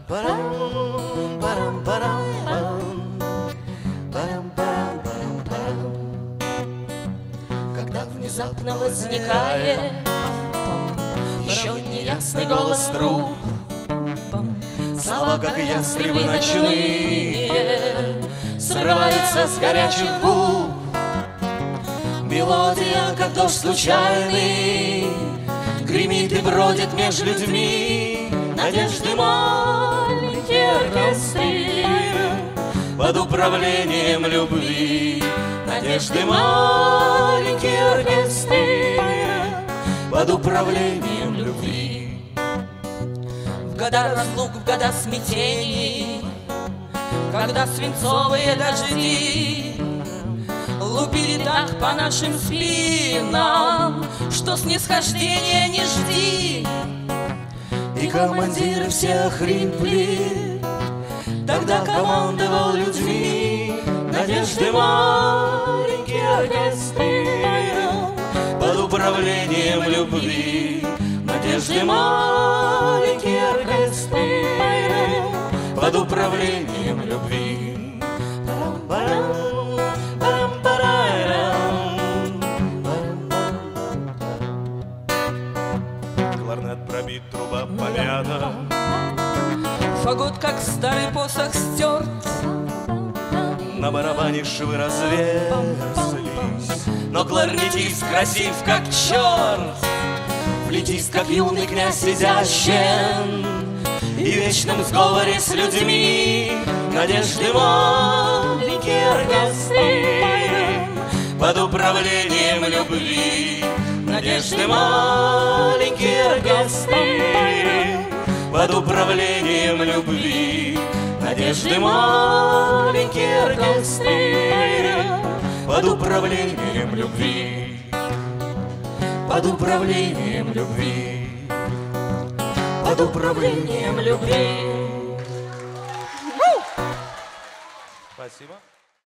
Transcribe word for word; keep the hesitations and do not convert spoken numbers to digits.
Когда внезапно возникает еще неясный голос труб, слова, как ястребы ночные, срываются с горячих губ. Мелодия, как дождь случайный, гремит и бродит между людьми. Надежды маленькие оркестры под управлением любви. Надежды маленькие оркестры под управлением любви. В года разлук, в года смятений, когда свинцовые дожди лупили так по нашим спинам, что снисхождения не жди. И командиры все охрипли, тогда командовал людьми. Надежды маленькие оркестры под управлением любви. Надежды маленькие оркестры под управлением любви. Кларнет пробит, труба помята, Фагот, как старый посох, стерт. на барабане швы разверзлись, Но кларнетист красив, как черт, флейтист, как юный князь сидящий и в вечном сговоре с людьми. Надежды маленькие оркестры под управлением любви. Надежды маленькие оркестры Под управлением любви. Надежды маленькие оркестры Под управлением любви. под управлением любви. Под управлением любви. Спасибо.